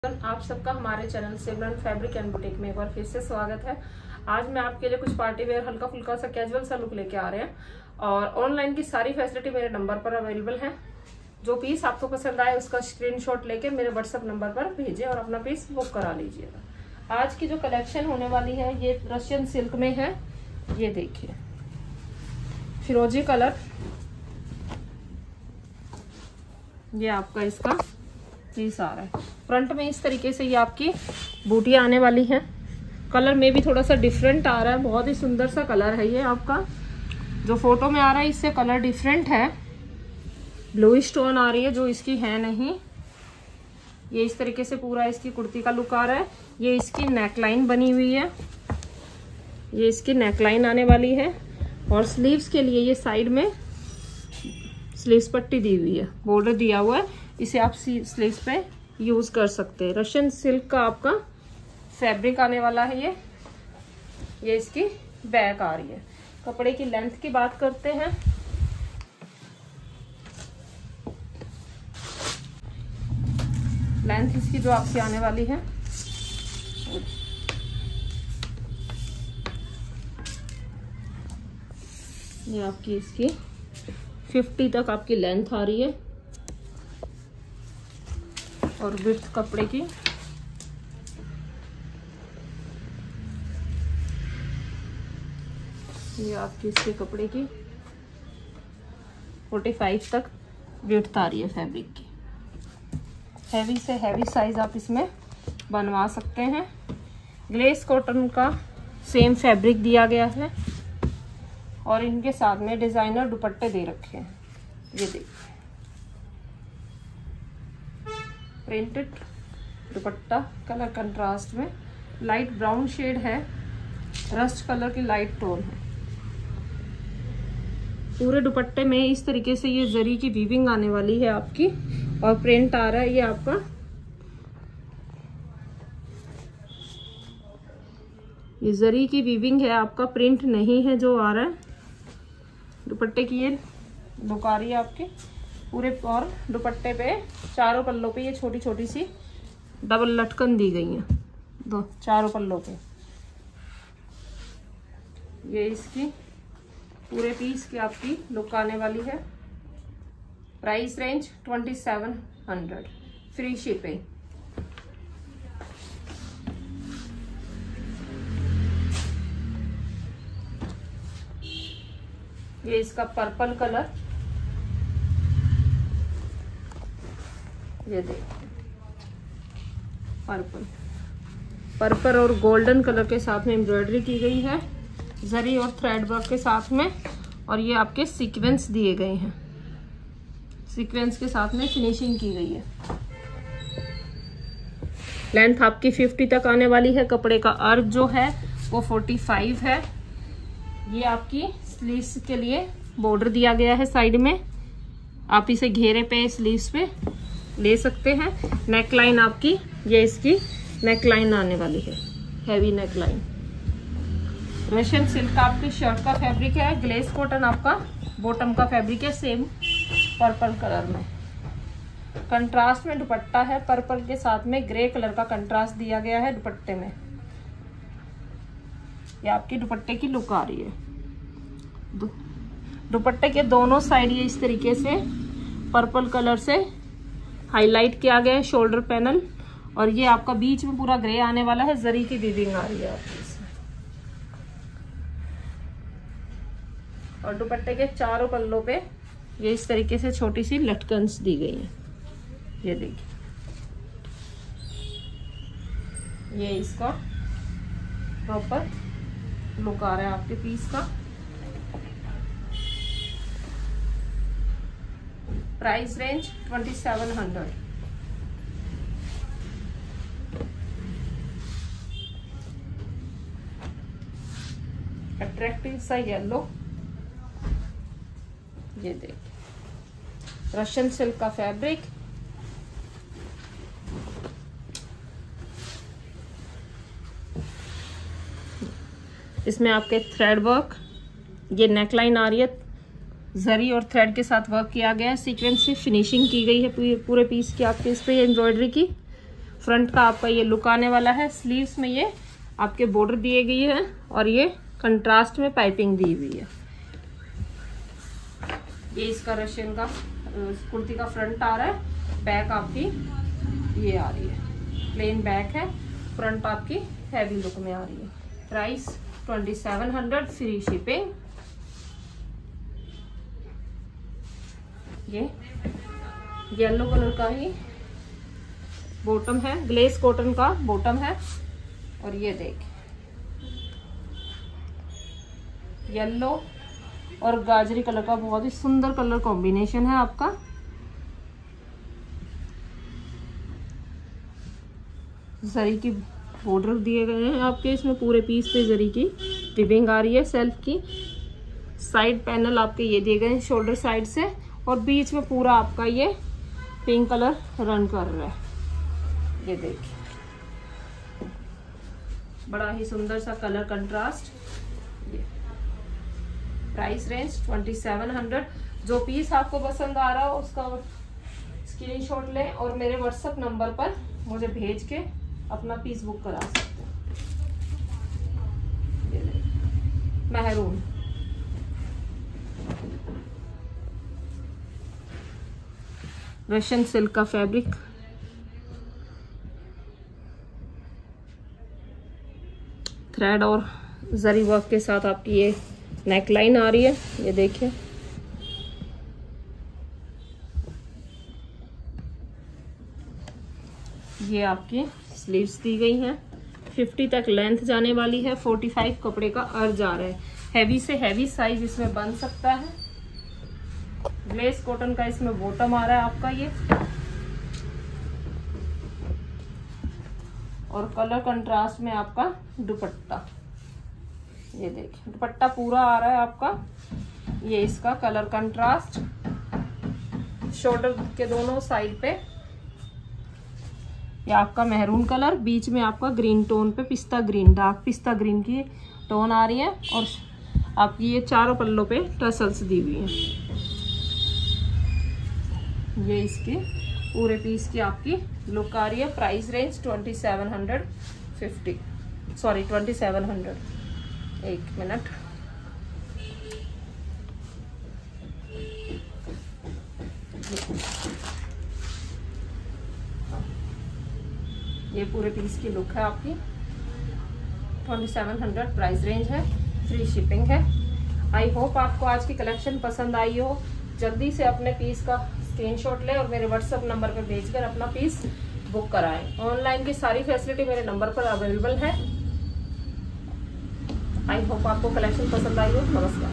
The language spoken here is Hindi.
आप सबका हमारे channel Simran fabric and boutique में एक बार फिर से स्वागत है। आज मैं आपके लिए कुछ पार्टी वेयर हल्का फुल्का सा कैजुअल सा लुक लेके आ रहे हैं और ऑनलाइन की सारी फैसिलिटी मेरे नंबर पर अवेलेबल है। जो पीस आपको पसंद आए उसका स्क्रीनशॉट लेके मेरे व्हाट्सएप नंबर पर भेजें और अपना पीस बुक करा लीजिएगा। आज की जो कलेक्शन होने वाली है ये रशियन सिल्क में है। ये देखिए फिरोजी कलर, ये आपका इसका पीस आ रहा है। फ्रंट में इस तरीके से ये आपकी बूटियां आने वाली हैं। कलर में भी थोड़ा सा डिफरेंट आ रहा है, बहुत ही सुंदर सा कलर है ये आपका। जो फोटो में आ रहा है इससे कलर डिफरेंट है, ब्लूइश टोन आ रही है जो इसकी है नहीं। ये इस तरीके से पूरा इसकी कुर्ती का लुक आ रहा है। ये इसकी नेकलाइन बनी हुई है, ये इसकी नेकलाइन आने वाली है और स्लीव्स के लिए ये साइड में स्लीव्स पट्टी दी हुई है, बॉर्डर दिया हुआ है। इसे आप स्लीव्स पे यूज कर सकते हैं। रशियन सिल्क का आपका फैब्रिक आने वाला है ये इसकी बैक आ रही है। कपड़े की लेंथ की बात करते हैं। लेंथ इसकी जो आपकी आने वाली है ये आपकी इसकी 50 तक आपकी लेंथ आ रही है और विड्थ कपड़े की ये आपकी इसके कपड़े की 45 तक विड्थ आ रही है फैब्रिक की। हैवी से हैवी साइज आप इसमें बनवा सकते हैं। ग्लेस कॉटन का सेम फैब्रिक दिया गया है और इनके साथ में डिजाइनर दुपट्टे दे रखे हैं। ये देखिए प्रिंटेड दुपट्टा, कलर कंट्रास्ट में लाइट ब्राउन शेड है, रस्ट कलर की लाइट टोन है। पूरे दुपट्टे में इस तरीके से ये जरी की वीविंग आने वाली है आपकी और प्रिंट आ रहा है ये आपका ये जरी की वीविंग है आपका, प्रिंट नहीं है जो आ रहा है। दुपट्टे की ये लुक आ रही है आपके पूरे और दुपट्टे पे चारों पल्लों पे ये छोटी छोटी सी डबल लटकन दी गई है दो चारों पल्लों पे। ये इसकी पूरे पीस की आपकी लुक आने वाली है। Price range 2700, free shipping. ये इसका पर्पल कलर, ये देखिए पर्पल और गोल्डन कलर के साथ में एम्ब्रॉयडरी की गई है जरी और थ्रेड वर्क के साथ में। और ये आपके सीक्वेंस दिए गए हैं, सीक्वेंस के साथ में फिनिशिंग की गई है। लेंथ आपकी 50 तक आने वाली है। कपड़े का अर्थ जो है वो 45 है। ये आपकी स्लीव्स के लिए बॉर्डर दिया गया है साइड में, आप इसे घेरे पे स्लीव्स पे ले सकते हैं। नेकलाइन आपकी ये इसकी नेकलाइन आने वाली है, हैवी नेकलाइन। रशियन सिल्क का आपकी शर्ट का फैब्रिक है। ग्लेस कॉटन आपका बॉटम का फैब्रिक है, सेम पर्पल कलर में। कंट्रास्ट में दुपट्टा है, पर्पल के साथ में ग्रे कलर का कंट्रास्ट दिया गया है दुपट्टे में। ये आपकी दुपट्टे की लुक आ रही है। दुपट्टे के दोनों साइड ये इस तरीके से पर्पल कलर से हाईलाइट किया गया है शोल्डर पैनल और ये आपका बीच में पूरा ग्रे आने वाला है, जरी की वीविंग आ रही है आपकी इसमें। और दुपट्टे के चारों पल्लों पे ये इस तरीके से छोटी सी लटकन्स दी गई है। ये देखिए ये इसका प्रॉपर लुक आ रहा है आपके पीस का। Price range 2700। अट्रैक्टिव सा येलो, ये देखिए रशियन सिल्क का फैब्रिक। इसमें आपके थ्रेड वर्क, ये नेकलाइन आ रही है, जरी और थ्रेड के साथ वर्क किया गया है। सीक्वेंस से फिनिशिंग की गई है पूरे पीस की आपके इस पे एम्ब्रॉयडरी की। फ्रंट का आपका ये लुक आने वाला है। स्लीव्स में ये आपके बॉर्डर दिए गई है और ये कंट्रास्ट में पाइपिंग दी हुई है। ये इसका रशियन का कुर्ती का फ्रंट आ रहा है। बैक आपकी ये आ रही है, प्लेन बैक है, फ्रंट आपकी हैवी लुक में आ रही है। Price 2700, free shipping. ये येलो कलर का ही बॉटम है, ग्लेस कॉटन का बॉटम है। और ये देख येलो और गाजरी कलर का बहुत ही सुंदर कलर कॉम्बिनेशन है आपका। जरी की बॉर्डर दिए गए हैं आपके, इसमें पूरे पीस पे जरी की विविंग आ रही है सेल्फ की। साइड पैनल आपके ये दिए गए हैं शोल्डर साइड से, और बीच में पूरा आपका ये पिंक कलर रन कर रहा है। ये देखिए बड़ा ही सुंदर सा कलर कंट्रास्ट। Price range 2700। जो पीस आपको पसंद आ रहा हो उसका स्क्रीनशॉट लें और मेरे व्हाट्सएप नंबर पर मुझे भेज के अपना पीस बुक करा सकते हैं। महरून रशियन सिल्क का फैब्रिक, थ्रेड और जरी वर्क के साथ आपकी ये नेक लाइन आ रही है। ये देखिए ये आपकी स्लीव्स दी गई हैं। 50 तक लेंथ जाने वाली है। 45 कपड़े का अर्ज आ रहा है। हैवी से हैवी साइज इसमें बन सकता है। ग्लेस कॉटन का इसमें बॉटम आ रहा है आपका ये, और कलर कंट्रास्ट में आपका दुपट्टा। ये देखिए दुपट्टा पूरा आ रहा है आपका। ये इसका कलर कंट्रास्ट, शोल्डर के दोनों साइड पे ये आपका मेहरून कलर, बीच में आपका ग्रीन टोन पे पिस्ता ग्रीन, डार्क पिस्ता ग्रीन की टोन आ रही है, और आपकी ये चारों पल्लों पे टसल्स दी हुई हैं। ये इसके पूरे पीस की आपकी लुक आ रही है। Price range 2750, sorry 2700। एक मिनट, ये पूरे पीस की लुक है आपकी। 2700 प्राइस रेंज है, फ्री शिपिंग है। आई होप आपको आज की कलेक्शन पसंद आई हो। जल्दी से अपने पीस का स्क्रीनशॉट लें और मेरे व्हाट्सएप नंबर पर भेजकर अपना पीस बुक कराएं। ऑनलाइन की सारी फैसिलिटी मेरे नंबर पर अवेलेबल है। आई होप आपको कलेक्शन पसंद आई हो। नमस्कार।